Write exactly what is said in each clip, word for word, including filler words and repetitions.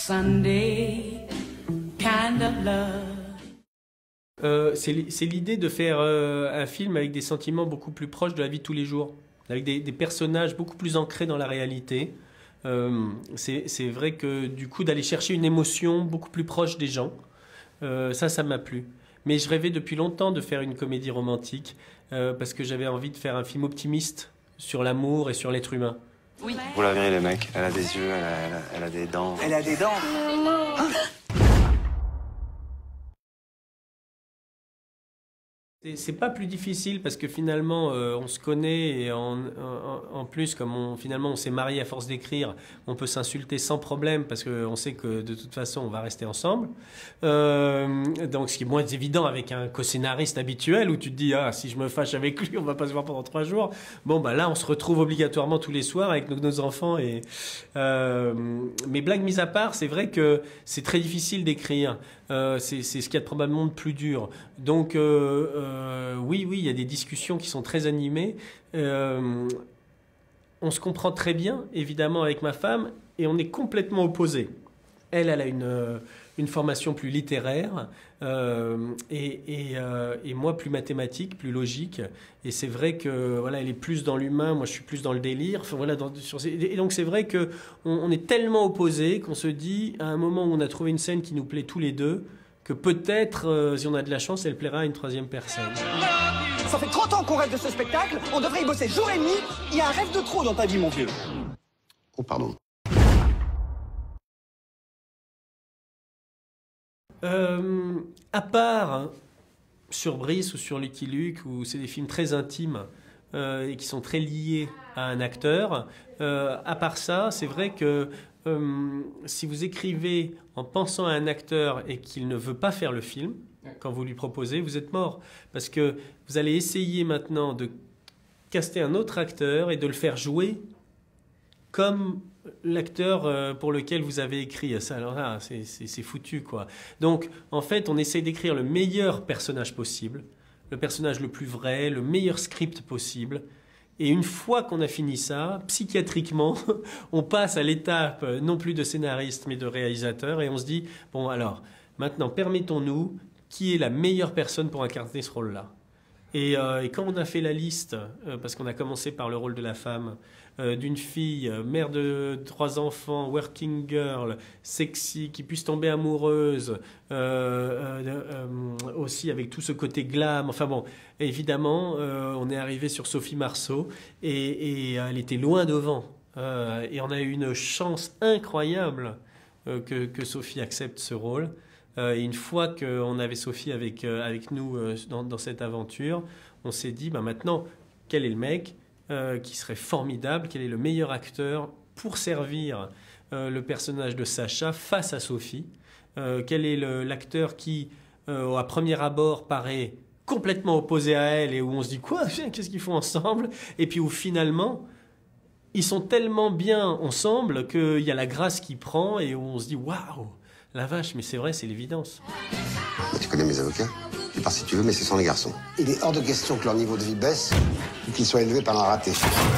Sunday kind of love. Euh, c'est l'idée de faire euh, un film avec des sentiments beaucoup plus proches de la vie de tous les jours, avec des, des personnages beaucoup plus ancrés dans la réalité. Euh, c'est vrai que du coup d'aller chercher une émotion beaucoup plus proche des gens, euh, ça, ça m'a plu. Mais je rêvais depuis longtemps de faire une comédie romantique euh, parce que j'avais envie de faire un film optimiste sur l'amour et sur l'être humain. Oui. Vous la verrez les mecs, elle a des yeux, elle a, elle a, elle a des dents. Elle a des dents. Hein? C'est pas plus difficile parce que finalement euh, on se connaît et en, en, en plus comme on, finalement on s'est marié à force d'écrire, on peut s'insulter sans problème parce qu'on sait que de toute façon on va rester ensemble. Euh, donc ce qui est moins évident avec un co-scénariste habituel où tu te dis ah si je me fâche avec lui on va pas se voir pendant trois jours. Bon bah là on se retrouve obligatoirement tous les soirs avec nos, nos enfants et euh, mais blagues mises à part, c'est vrai que c'est très difficile d'écrire. Euh, c'est ce qu'il y a de probablement de plus dur. Donc euh, euh, oui, oui, il y a des discussions qui sont très animées. Euh, on se comprend très bien, évidemment, avec ma femme, et on est complètement opposés. Elle, elle a une, une formation plus littéraire, euh, et, et, euh, et moi plus mathématique, plus logique. Et c'est vrai que voilà, elle est plus dans l'humain, moi je suis plus dans le délire. Enfin, voilà, dans, sur, et donc c'est vrai qu'on on est tellement opposés qu'on se dit, à un moment où on a trouvé une scène qui nous plaît tous les deux, que peut-être, euh, si on a de la chance, elle plaira à une troisième personne. Ça fait trente ans qu'on rêve de ce spectacle, on devrait y bosser jour et nuit. Il y a un rêve de trop dans ta vie, mon vieux. Oh, pardon. Euh, à part hein, sur Brice ou sur Lucky Luke, où c'est des films très intimes euh, et qui sont très liés à un acteur, euh, à part ça, c'est vrai que euh, si vous écrivez en pensant à un acteur et qu'il ne veut pas faire le film, quand vous lui proposez, vous êtes mort. Parce que vous allez essayer maintenant de caster un autre acteur et de le faire jouer comme l'acteur pour lequel vous avez écrit. Ça, alors là, c'est foutu, quoi. Donc, en fait, on essaie d'écrire le meilleur personnage possible, le personnage le plus vrai, le meilleur script possible. Et une fois qu'on a fini ça, psychiatriquement, on passe à l'étape non plus de scénariste, mais de réalisateur, et on se dit, bon, alors, maintenant, permettons-nous qui est la meilleure personne pour incarner ce rôle-là. Et, euh, et quand on a fait la liste, euh, parce qu'on a commencé par le rôle de la femme, euh, d'une fille, euh, mère de trois enfants, working girl, sexy, qui puisse tomber amoureuse, euh, euh, euh, aussi avec tout ce côté glam, enfin bon, évidemment, euh, on est arrivé sur Sophie Marceau, et, et elle était loin devant. Euh, et on a eu une chance incroyable euh, que, que Sophie accepte ce rôle. Euh, et une fois qu'on avait Sophie avec, euh, avec nous euh, dans, dans cette aventure, on s'est dit, bah, maintenant, quel est le mec euh, qui serait formidable, quel est le meilleur acteur pour servir euh, le personnage de Sacha face à Sophie, euh, quel est l'acteur qui, euh, à premier abord, paraît complètement opposé à elle et où on se dit, quoi, qu'est-ce qu'ils font ensemble? Et puis où finalement, ils sont tellement bien ensemble qu'il y a la grâce qui prend et où on se dit, waouh! La vache, mais c'est vrai, c'est l'évidence. Tu connais mes avocats? Tu pars si tu veux, mais ce sont les garçons. Il est hors de question que leur niveau de vie baisse ou qu'ils soient élevés par un raté.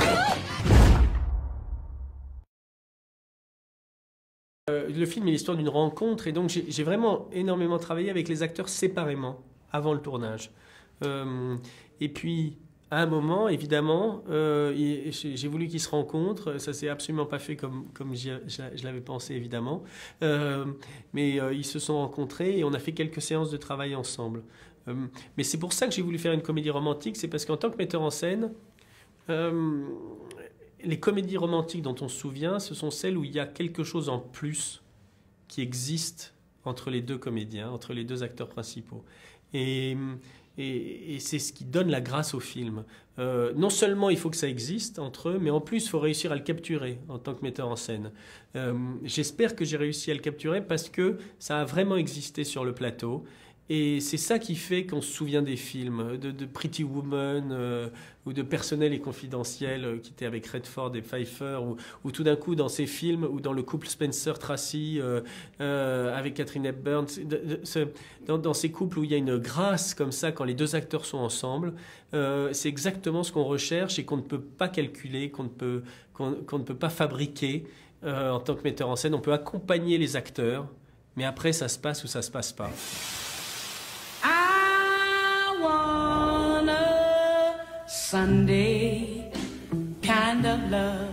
Euh, le film est l'histoire d'une rencontre et donc j'ai vraiment énormément travaillé avec les acteurs séparément, avant le tournage. Euh, et puis, à un moment, évidemment, euh, j'ai voulu qu'ils se rencontrent. Ça s'est absolument pas fait comme, comme je l'avais pensé, évidemment. Euh, mais euh, ils se sont rencontrés et on a fait quelques séances de travail ensemble. Euh, mais c'est pour ça que j'ai voulu faire une comédie romantique. C'est parce qu'en tant que metteur en scène, euh, les comédies romantiques dont on se souvient, ce sont celles où il y a quelque chose en plus qui existe entre les deux comédiens, entre les deux acteurs principaux. Et... Et, et c'est ce qui donne la grâce au film. Euh, non seulement il faut que ça existe entre eux, mais en plus il faut réussir à le capturer en tant que metteur en scène. Euh, J'espère que j'ai réussi à le capturer parce que ça a vraiment existé sur le plateau. Et c'est ça qui fait qu'on se souvient des films, de, de Pretty Woman euh, ou de Personnel et Confidentiel euh, qui était avec Redford et Pfeiffer, ou, ou tout d'un coup dans ces films, ou dans le couple Spencer-Tracy euh, euh, avec Katharine Hepburn, de, de, ce, dans, dans ces couples où il y a une grâce comme ça quand les deux acteurs sont ensemble, euh, c'est exactement ce qu'on recherche et qu'on ne peut pas calculer, qu'on ne peut, qu'on, qu'on ne peut pas fabriquer. euh, en tant que metteur en scène, on peut accompagner les acteurs, mais après, ça se passe ou ça se passe pas. I want a Sunday kind of love.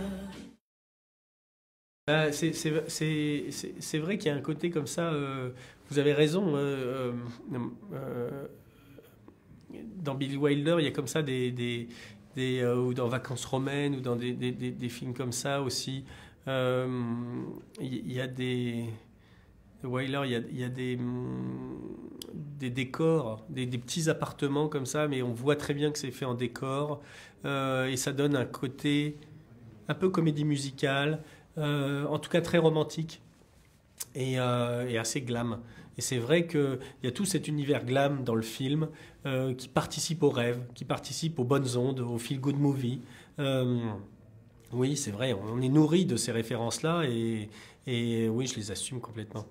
Euh, c'est, c'est, c'est, c'est, c'est vrai qu'il y a un côté comme ça, euh, vous avez raison, euh, euh, euh, dans Billy Wilder, il y a comme ça des... des, des euh, ou dans Vacances romaines, ou dans des, des, des, des films comme ça aussi, euh, il y a des... Wilder, il y a, il y a des, des décors, des, des petits appartements comme ça, mais on voit très bien que c'est fait en décor, euh, et ça donne un côté un peu comédie musicale, euh, en tout cas très romantique et, euh, et assez glam. Et c'est vrai qu'il y a tout cet univers glam dans le film euh, qui participe au rêve, qui participe aux bonnes ondes, au feel-good movie. Euh, oui, c'est vrai, on est nourri de ces références-là et, et oui, je les assume complètement.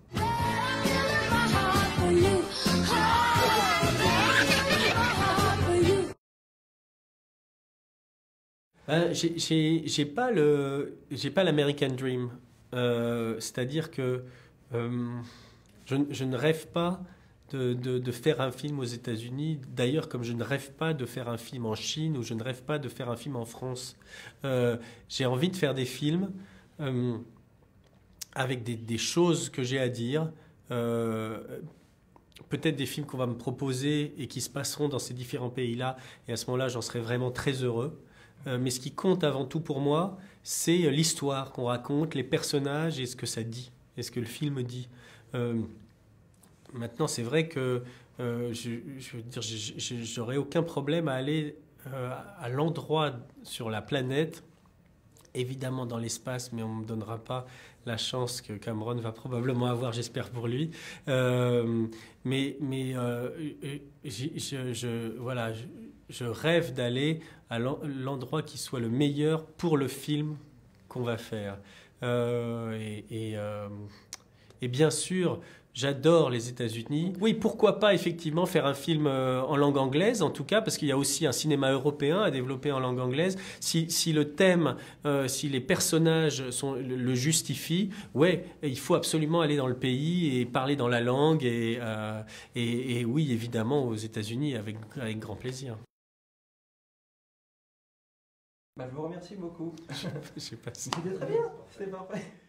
Ben, j'ai, j'ai, j'ai pas le, j'ai pas l'American Dream. Euh, c'est-à-dire que euh, je, je ne rêve pas de, de, de faire un film aux États-Unis. D'ailleurs, comme je ne rêve pas de faire un film en Chine ou je ne rêve pas de faire un film en France. Euh, j'ai envie de faire des films euh, avec des, des choses que j'ai à dire. Euh, peut-être des films qu'on va me proposer et qui se passeront dans ces différents pays-là. Et à ce moment-là, j'en serai vraiment très heureux. Euh, mais ce qui compte avant tout pour moi, c'est l'histoire qu'on raconte, les personnages et ce que ça dit, et ce que le film dit. Euh, maintenant, c'est vrai que euh, je, je veux dire, j'aurais aucun problème à aller euh, à l'endroit sur la planète, évidemment dans l'espace, mais on ne me donnera pas la chance que Cameron va probablement avoir, j'espère pour lui. Euh, mais mais euh, je, je, je, voilà, je, je rêve d'aller à l'endroit qui soit le meilleur pour le film qu'on va faire. Euh, et, et, euh, et bien sûr, j'adore les États-Unis. Oui, pourquoi pas effectivement faire un film euh, en langue anglaise, en tout cas, parce qu'il y a aussi un cinéma européen à développer en langue anglaise. Si, si le thème, euh, si les personnages sont, le, le justifient, ouais, il faut absolument aller dans le pays et parler dans la langue. Et, euh, et, et oui, évidemment, aux États-Unis, avec, avec grand plaisir. Bah, je vous remercie beaucoup. Je sais pas si... C'était très bien, c'était parfait.